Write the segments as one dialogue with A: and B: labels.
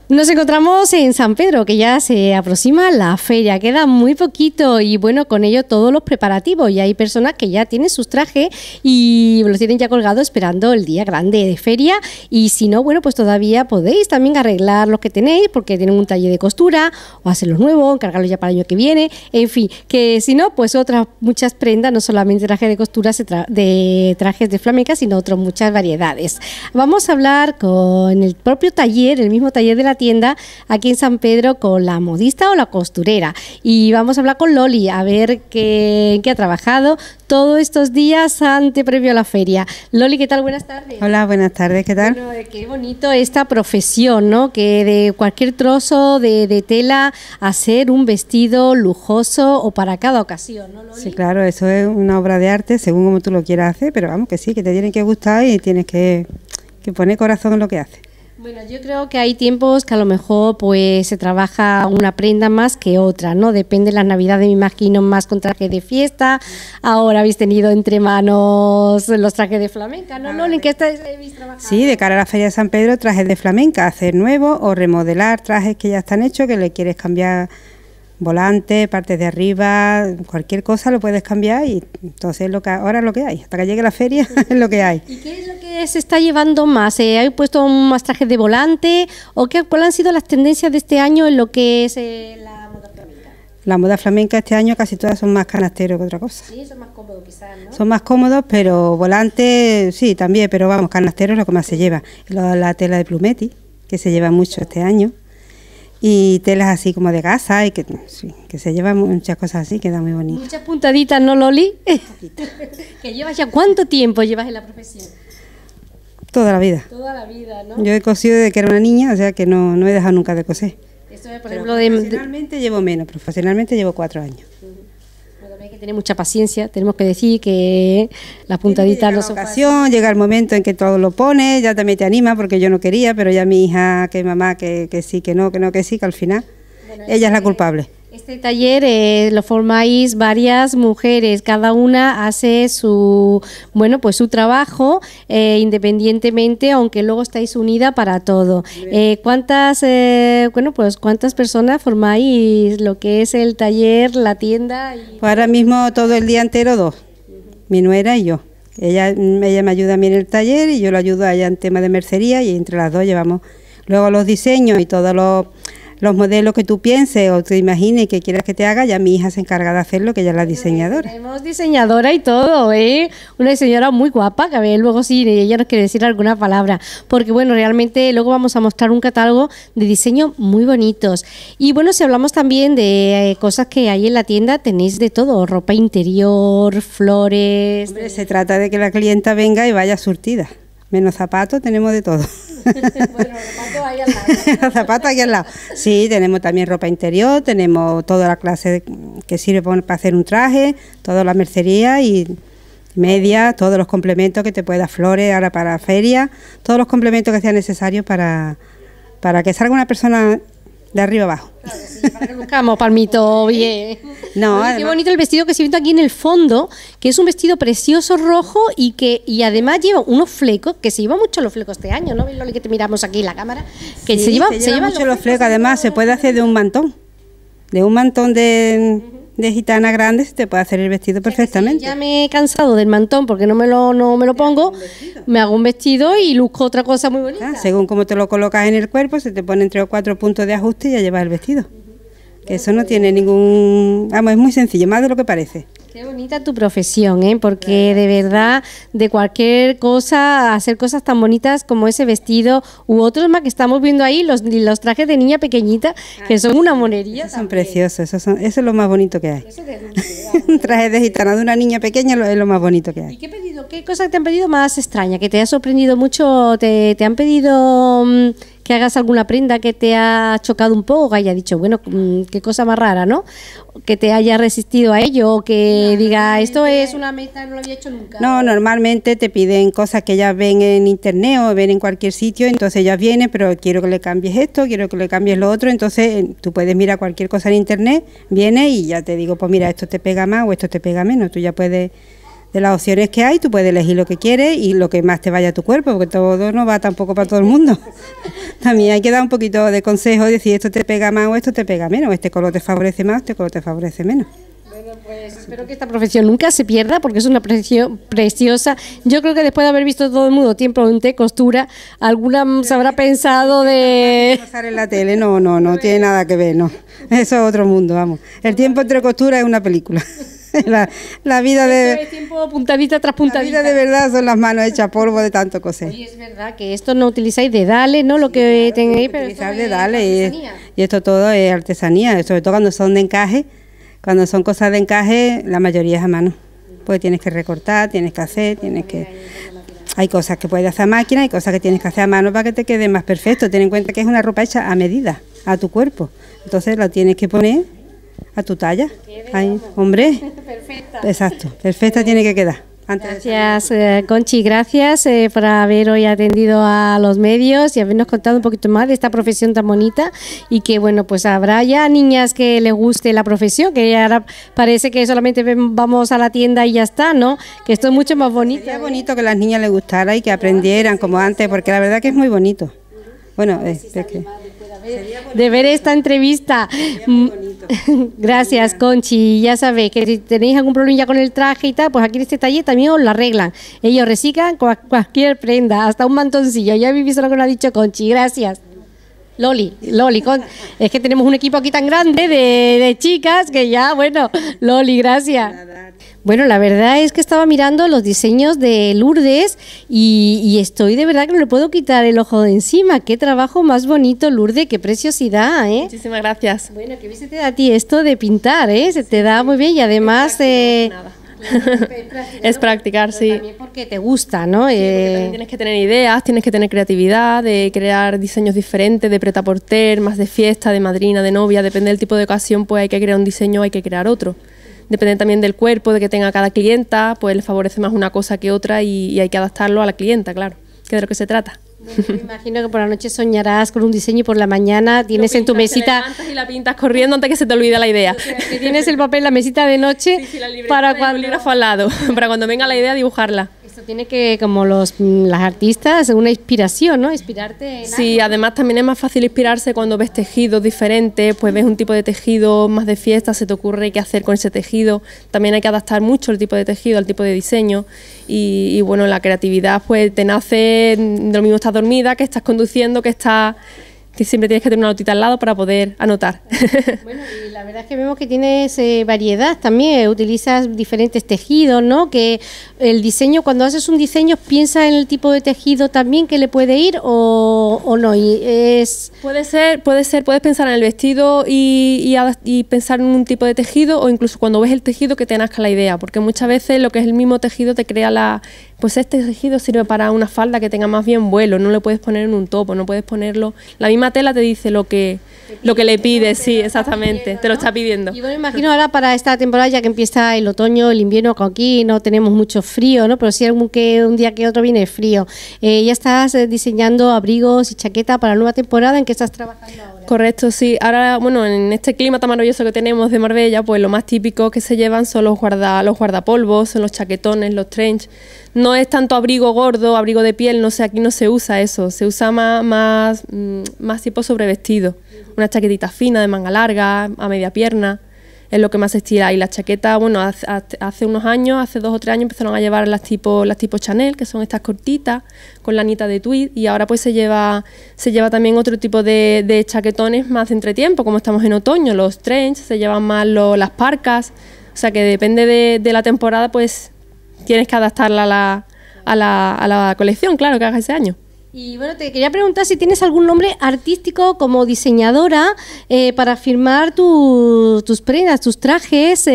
A: Nos encontramos en San Pedro, que ya se aproxima la feria, queda muy poquito y bueno, con ello todos los preparativos. Y hay personas que ya tienen sus trajes y los tienen ya colgados esperando el día grande de feria. Y si no, bueno, pues todavía podéis también arreglar los que tenéis porque tienen un taller de costura o hacerlos nuevos, encargarlos ya para el año que viene. En fin, que si no, pues otras muchas prendas, no solamente trajes de costura, de trajes de flamenca, sino otras muchas variedades. Vamos a hablar con el propio taller, el mismo taller de la tienda aquí en San Pedro, con la modista o la costurera, y vamos a hablar con Loli a ver qué ha trabajado todos estos días previo a la feria. Loli, ¿qué tal? Buenas tardes.
B: Hola, buenas tardes, ¿qué tal?
A: Bueno, qué bonito esta profesión, ¿no? Que de cualquier trozo de tela hacer un vestido lujoso o para cada ocasión, ¿no, Loli?
B: Sí, claro, eso es una obra de arte según como tú lo quieras hacer, pero vamos, que sí, que te tiene que gustar y tienes que poner corazón en lo que haces.
A: Bueno, yo creo que hay tiempos que a lo mejor pues se trabaja una prenda más que otra, ¿no? Depende de las navidades, me imagino, más con traje de fiesta. Ahora habéis tenido entre manos los trajes de flamenca, ¿no, Loli? ¿En qué habéis trabajado?
B: Sí, de cara a la Feria de San Pedro, trajes de flamenca, hacer nuevos o remodelar trajes que ya están hechos, que le quieres cambiar volante, partes de arriba, cualquier cosa lo puedes cambiar y entonces ahora es lo que hay, hasta que llegue la feria es lo que hay.
A: ¿Y qué es lo que se está llevando más? ¿Hay puesto más trajes de volante o cuáles han sido las tendencias de este año en lo que es la moda flamenca?
B: La moda flamenca este año casi todas son más canasteros que otra cosa.
A: Sí, son más cómodos quizás, ¿no?
B: Son más cómodos, pero volante sí, también, pero vamos, canasteros es lo que más se lleva. La tela de plumetis, que se lleva mucho este año. Y telas así como de gasa y que se llevan muchas cosas así, queda muy bonito.
A: Muchas puntaditas, ¿no, Loli? ¿Que llevas ya cuánto tiempo llevas en la profesión?
B: Toda la vida.
A: Toda la vida, ¿no?
B: Yo he cosido desde que era una niña, o sea que no he dejado nunca de coser.
A: Eso es, por
B: Pero
A: ejemplo,
B: profesionalmente llevo menos, profesionalmente llevo 4 años.
A: Bueno, hay que tener mucha paciencia, tenemos que decir que las puntaditas no son
B: fáciles. Llega el momento en que todo lo pones, ya también te anima, porque yo no quería, pero ya mi hija, que mamá, que sí, que no, que sí, que al final ella es la culpable.
A: Este taller lo formáis varias mujeres, cada una hace su trabajo independientemente, aunque luego estáis unidas para todo. ¿Cuántas personas formáis lo que es el taller, la tienda?
B: Pues ahora mismo todo el día entero 2, mi nuera y yo. Ella me ayuda a mí en el taller y yo le ayudo a ella en tema de mercería y entre las dos llevamos luego los diseños y todos los modelos que tú pienses o te imagines que quieras que te haga, ya mi hija se encarga de hacerlo, que ella es la diseñadora.
A: Tenemos diseñadora y todo, una diseñadora muy guapa, que a ver, luego sí, ella nos quiere decir alguna palabra, porque bueno, realmente luego vamos a mostrar un catálogo de diseño muy bonitos. Y bueno, si hablamos también de cosas que hay en la tienda, tenéis de todo, ropa interior, flores...
B: Hombre, se trata de que la clienta venga y vaya surtida, menos zapatos, tenemos de todo.
A: Bueno, los zapatos ahí al lado.
B: Los zapatos aquí al lado. Sí, tenemos también ropa interior, tenemos toda la clase que sirve para hacer un traje, toda la mercería y medias, todos los complementos que te puedas, flores, ahora para feria, todos los complementos que sean necesarios para que salga una persona de arriba abajo.
A: Claro, sí, para que buscamos palmito bien.
B: No,
A: oye, qué bonito el vestido que se ve aquí en el fondo, que es un vestido precioso rojo y además lleva unos flecos, que se lleva mucho los flecos este año, ¿no? Loli, que te miramos aquí en la cámara, que
B: sí, se lleva mucho los flecos, además se puede hacer de un mantón de gitana grande, se te puede hacer el vestido perfectamente.
A: Si ya me he cansado del mantón porque no me lo pongo, me hago un vestido y luzco otra cosa muy bonita.
B: Según como te lo colocas en el cuerpo, se te ponen 3 o 4 puntos de ajuste y ya llevas el vestido. Que eso no tiene ningún... Vamos, es muy sencillo, más de lo que parece.
A: Qué bonita tu profesión, porque de verdad, de cualquier cosa, hacer cosas tan bonitas como ese vestido u otros más que estamos viendo ahí, los trajes de niña pequeñita, que son una monería.
B: Son preciosos, eso es lo más bonito que hay. Un traje de gitana de una niña pequeña es lo más bonito que hay.
A: ¿Y qué cosa te han pedido más extraña, que te ha sorprendido mucho? ¿Te han pedido que hagas alguna prenda que te ha chocado un poco, que haya dicho, bueno, qué cosa más rara, ¿no? Que te haya resistido a ello, o que diga, esto es una meta, no lo había hecho nunca.
B: No, normalmente te piden cosas que ellas ven en internet o ven en cualquier sitio, entonces ellas vienen, pero quiero que le cambies esto, quiero que le cambies lo otro, entonces tú puedes mirar cualquier cosa en internet, viene y ya te digo, pues mira, esto te pega más o esto te pega menos, tú ya puedes las opciones que hay, tú puedes elegir lo que quieres y lo que más te vaya a tu cuerpo, porque todo no va tampoco para todo el mundo. También hay que dar un poquito de consejo, decir esto te pega más o esto te pega menos, este color te favorece más, este color te favorece menos.
A: Bueno, pues espero que esta profesión nunca se pierda porque es una profesión preciosa. Yo creo que después de haber visto todo el mundo tiempo de costura, alguna se habrá pensado de...
B: Pasar en la tele, no tiene nada que ver, no. Eso es otro mundo, vamos. El tiempo entre costura es una película. La vida de...
A: tiempo puntadita tras puntadita.
B: La vida de verdad son las manos hechas polvo de tanto coser.
A: Oye, es verdad que esto no utilizáis dedales, ¿no? Lo que tenéis, pero
B: utilizar dedales y esto todo es artesanía, sobre todo cuando son de encaje. Cuando son cosas de encaje, la mayoría es a mano, porque tienes que recortar, tienes que hacer, Hay cosas que puedes hacer a máquina, hay cosas que tienes que hacer a mano para que te quede más perfecto. Ten en cuenta que es una ropa hecha a medida, a tu cuerpo. Entonces la tienes que poner a tu talla. Ay, hombre, perfecta. Exacto, perfecta tiene que quedar.
A: Gracias, Conchi, gracias por haber hoy atendido a los medios y habernos contado un poquito más de esta profesión tan bonita y que, bueno, pues habrá ya niñas que les guste la profesión, que ahora parece que solamente vamos a la tienda y ya está, ¿no? Que esto es mucho más bonito.
B: Sería bonito que a las niñas les gustara y que aprendieran como antes, porque la verdad que es muy bonito. Bueno,
A: de ver esta entrevista. Gracias, Conchi. Ya sabéis que si tenéis algún problema con el traje y tal, pues aquí en este taller también os lo arreglan. Ellos reciclan cualquier prenda, hasta un mantoncillo. Ya habéis visto lo que nos ha dicho Conchi. Gracias. Loli, es que tenemos un equipo aquí tan grande de chicas que ya, bueno, Loli, gracias. Bueno, la verdad es que estaba mirando los diseños de Lourdes y estoy de verdad que no le puedo quitar el ojo de encima. Qué trabajo más bonito, Lourdes, qué preciosidad, ¿eh?
C: Muchísimas gracias.
A: Bueno, que bien se te da a ti esto de pintar, ¿eh? Se te da muy bien y además...
C: Es practicar, sí.
A: También porque te gusta, ¿no?
C: Sí, porque también tienes que tener ideas, tienes que tener creatividad, de crear diseños diferentes, de prêt-à-porter, más de fiesta, de madrina, de novia, depende del tipo de ocasión, pues hay que crear un diseño, hay que crear otro. Depende también del cuerpo, de que tenga cada clienta, pues le favorece más una cosa que otra y hay que adaptarlo a la clienta, claro, que es de lo que se trata.
A: Bueno, me imagino que por la noche soñarás con un diseño y por la mañana tienes en tu mesita...
C: Te levantas y la pintas corriendo antes que se te olvide la idea.
A: O sea, que tienes el papel en la mesita de noche para cuando...
C: el bolígrafo al lado, para cuando venga la idea dibujarla.
A: Esto tiene que, como las artistas, una inspiración, ¿no? Inspirarte en
C: Sí,
A: algo.
C: además también es más fácil inspirarse cuando ves tejidos diferentes, pues ves un tipo de tejido más de fiesta, se te ocurre qué hacer con ese tejido. También hay que adaptar mucho el tipo de tejido al tipo de diseño y bueno, la creatividad pues te nace de lo mismo estás dormida, que estás conduciendo, que siempre tienes que tener una notita al lado para poder anotar.
A: Bueno, y la verdad es que vemos que tienes variedad también, utilizas diferentes tejidos, ¿no? Que el diseño, cuando haces un diseño, ¿piensas en el tipo de tejido también que le puede ir o no?
C: Puede ser, puedes pensar en el vestido y pensar en un tipo de tejido o incluso cuando ves el tejido que te nazca la idea, porque muchas veces lo que es el mismo tejido te crea pues este tejido sirve para una falda que tenga más bien vuelo, no le puedes poner en un topo, no puedes ponerlo, la misma tela te dice lo que le pides, sí, exactamente, te lo está pidiendo.
A: Y bueno, imagino ahora para esta temporada, ya que empieza el otoño, el invierno, que aquí no tenemos mucho frío, ¿no? Pero sí un día que otro viene frío. Ya estás diseñando abrigos y chaqueta para la nueva temporada en que estás trabajando ahora.
C: Correcto, sí. Ahora, bueno, en este clima tan maravilloso que tenemos de Marbella, pues lo más típico que se llevan son los guardapolvos, son los chaquetones, los trench. No es tanto abrigo gordo, abrigo de piel, no sé, aquí no se usa eso, se usa más tipo sobrevestido. Una chaquetita fina de manga larga, a media pierna, es lo que más se estila. Y las chaquetas, bueno, hace unos años, hace 2 o 3 años empezaron a llevar las tipo Chanel, que son estas cortitas, con lanita de tweed, y ahora pues se lleva también otro tipo de chaquetones más de entretiempo, como estamos en otoño, los trench, se llevan más las parcas, o sea que depende de la temporada, pues tienes que adaptarla a la colección, claro, que hagas ese año.
A: Y bueno, te quería preguntar si tienes algún nombre artístico como diseñadora para firmar tus prendas, tus trajes,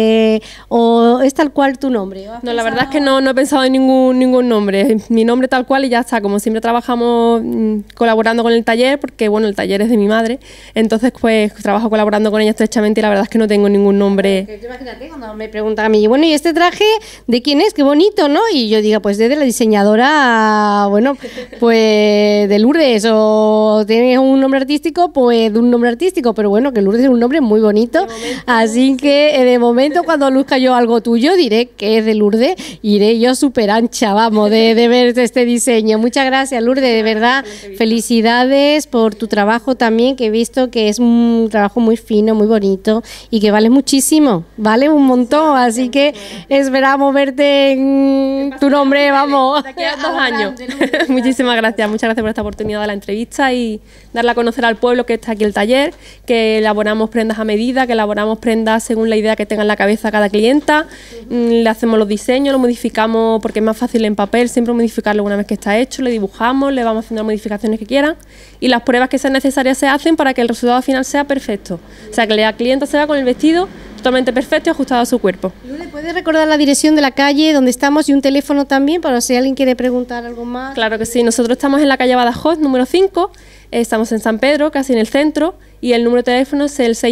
A: o es tal cual tu nombre.
C: No, la verdad es que no he pensado en ningún nombre. Mi nombre tal cual y ya está. Como siempre trabajamos colaborando con el taller, porque bueno, el taller es de mi madre, entonces pues trabajo colaborando con ella estrechamente y la verdad es que no tengo ningún nombre.
A: Imagínate cuando me preguntan a mí, bueno, ¿y este traje de quién es? Qué bonito, ¿no? Y yo digo, pues de la diseñadora, bueno, pues pues de Lourdes, o tienes un nombre artístico, pues de un nombre artístico, pero bueno, que Lourdes es un nombre muy bonito, así que de momento cuando luzca yo algo tuyo diré que es de Lourdes, iré yo súper ancha, vamos, de ver este diseño. Muchas gracias, Lourdes, de verdad, felicidades por tu trabajo también, que he visto que es un trabajo muy fino, muy bonito y que vale muchísimo, vale un montón, así que esperamos verte en tu nombre, vamos.
C: De aquí a 2 años. Muchísimas gracias, muchas gracias por esta oportunidad de la entrevista y darle a conocer al pueblo que está aquí el taller, que elaboramos prendas a medida, que elaboramos prendas según la idea que tenga en la cabeza cada clienta, le hacemos los diseños, lo modificamos porque es más fácil en papel, siempre modificarlo una vez que está hecho, le dibujamos, le vamos haciendo las modificaciones que quieran y las pruebas que sean necesarias se hacen para que el resultado final sea perfecto, o sea que la clienta se va con el vestido totalmente perfecto y ajustado a su cuerpo.
A: Lourdes, ¿puedes recordar la dirección de la calle donde estamos y un teléfono también para si alguien quiere preguntar algo más?
C: Claro que sí, nosotros estamos en la calle Badajoz, número 5, estamos en San Pedro, casi en el centro, y el número de teléfono es el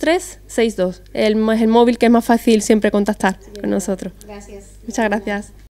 C: 658-612362. Es el móvil que es más fácil siempre contactar con nosotros.
A: Gracias.
C: Muchas gracias.